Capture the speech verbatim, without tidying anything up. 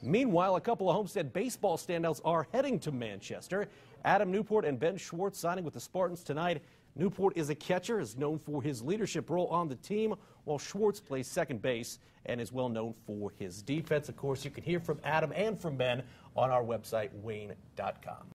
Meanwhile, a couple of Homestead baseball standouts are heading to Manchester. Adam Newport and Ben Schwartz signing with the Spartans tonight. Newport is a catcher, is known for his leadership role on the team, while Schwartz plays second base and is well known for his defense. Of course, you can hear from Adam and from Ben on our website, W A N E dot com.